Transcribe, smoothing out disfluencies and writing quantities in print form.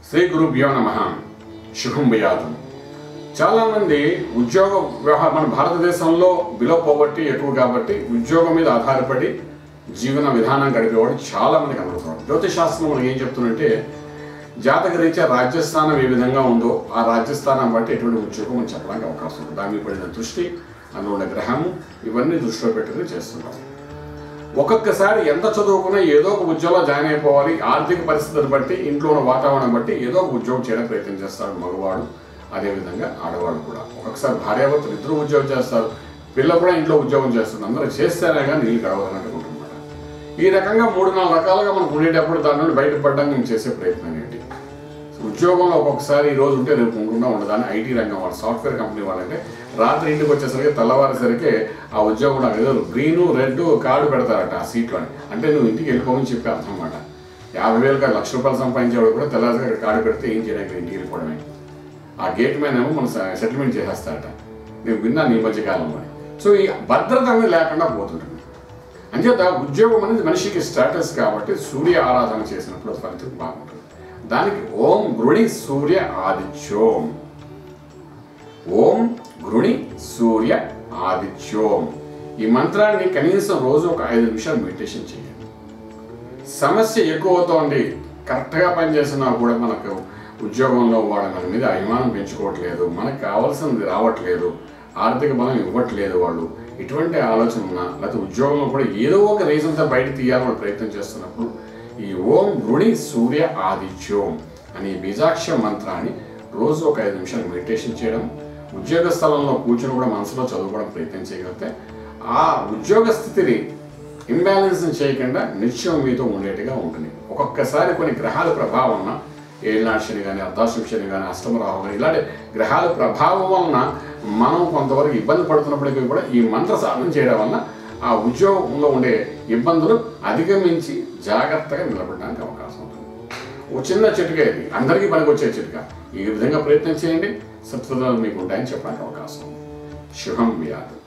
శ్రీ గురుభ్యో నమః. శుభం భయాదు. చాలామంది ఉద్యోగ వ్యవహారం మన భారతదేశంలో బిలో పోవర్టీ ఎక్కువ కాబట్టి ఉద్యోగం మీద ఆధారపడి జీవన విధానం గడిపేవాడు చాలామంది కనబడుతున్నారు. జ్యోతిష్ శాస్త్రం మనకి ఏం చెప్తుందంటే జాతక రీత్యా రాజ్యస్థానం ఏ విధంగా ఉందో ఆ రాజ్యస్థానం బట్టి ఎటువంటి ఉద్యోగం అని చెప్పడానికి అవకాశం ఉంది. దాని మీద పడిన దృష్టి, అందులో ఉన్న గ్రహము, ఇవన్నీ దృష్టిలో పెట్టుకుని చేస్తుంటాం. ఒక్కొక్కసారి ఎంత చదువుకున్నా ఏదో ఒక ఉద్యోగంలో జాయిన్ అయిపోవాలి. ఆర్థిక పరిస్థితిని బట్టి, ఇంట్లో ఉన్న వాతావరణం బట్టి ఏదో ఒక ఉద్యోగం చేయడానికి ప్రయత్నం చేస్తాడు మగవాడు, అదేవిధంగా ఆడవాళ్ళు కూడా. ఒక్కొక్కసారి భార్యాభర్తలు ఇద్దరు ఉద్యోగం చేస్తారు, పిల్ల కూడా ఇంట్లో ఉద్యోగం చేస్తుంది. అందరూ చేస్తేనే కానీ నీళ్ళు గడవదన్నట్టు ఉంటుందన్నమాట. ఈ రకంగా 3-4 రకాలుగా మనకు ఉండేటప్పుడు దాని నుండి బయటపడడానికి మేము చేసే ప్రయత్నం ఏంటి? ఉద్యోగంలో ఒక్కొక్కసారి ఈ రోజు ఉంటే రేపు ఉండకుండా ఉండదని ఐటీ రంగం వాళ్ళు, సాఫ్ట్వేర్ కంపెనీ వాళ్ళంటే రాత్రి ఇంటికి వచ్చేసరికి తెల్లవారేసరికి ఆ ఉద్యోగం నాకు ఏదో గ్రీను రెడ్ కార్డు పెడతారట ఆ సీట్లోని. అంటే నువ్వు ఇంటికి వెళ్ళిపోమని చెప్పి అర్థం అన్నమాట. 50,000 1,00,000 సంపాదించేవాడు కూడా తెల్లవారు కార్డు పెడితే ఏం చేయడానికి ఇంటికి వెళ్ళిపోవడమే. ఆ గేట్ మ్యాన్ ఏమో మనం సెటిల్మెంట్ చేసేస్తారట. నేను విన్నాను ఈ మధ్యకాలంలో. సో ఈ భద్రత అనేది లేకుండా పోతుంటుంది. అంచేత ఉద్యోగం అనేది మనిషికి స్టేటస్ కాబట్టి సూర్య ఆరాధన చేసినప్పుడు ఫలితం బాగుంటుంది. దానికి ఓం గృణి సూర్య ఆదిత్యోం, ఓం గృణి సూర్య ఆదిత్యోం ఈ మంత్రాన్ని కనీసం రోజు ఒక 5 నిమిషాలు మెడిటేషన్ చేయండి. సమస్య ఎక్కువ అవుతోంది, కరెక్ట్గా పనిచేసినా కూడా మనకు ఉద్యోగంలో వాడు మన మీద అభిమానం పెంచుకోవట్లేదు, మనకు కావాల్సినది రావట్లేదు, ఆర్థిక బలం ఇవ్వట్లేదు వాళ్ళు, ఇటువంటి ఆలోచన ఉన్నా లేకపోతే ఉద్యోగంలో కూడా ఏదో ఒక రీజన్తో బయట తీయాలని ప్రయత్నం చేస్తున్నప్పుడు ఈ ఓం గృణి సూర్య ఆదిత్యోం అనే బీజాక్ష మంత్రాన్ని రోజు ఒక 5 నిమిషాలు మెడిటేషన్ చేయడం, ఉద్యోగ స్థలంలో కూర్చొని కూడా మనసులో చదువుకోవడం ప్రయత్నం చేయగలిగితే ఆ ఉద్యోగ స్థితిని ఇంబ్యాలెన్స్ చేయకుండా నిత్యం మీతో ఉండేట్టుగా ఉంటుంది. ఒక్కొక్కసారి కొన్ని గ్రహాల ప్రభావం వలన, ఏళ్ళనాటి శని కానీ, అర్ధాశ్రమ శని కానీ, అష్టమ రాహు కానీ, ఇలాంటి గ్రహాల ప్రభావం వలన మనం కొంతవరకు ఇబ్బంది పడుతున్నప్పటికీ కూడా ఈ మంత్ర సాధన చేయడం వలన ఆ ఉద్యోగంలో ఉండే ఇబ్బందులు అధిగమించి జాగ్రత్తగా నిలబడడానికి అవకాశం ఉంటుంది. ఓ చిన్న చిట్క ఇది, అందరికీ పనికొచ్చే చిట్క. ఈ విధంగా ప్రయత్నం చేయండి, సత్ఫలితాలు మీకు ఉంటాయని చెప్పడానికి అవకాశం ఉంది. శుభం వ్యాధి.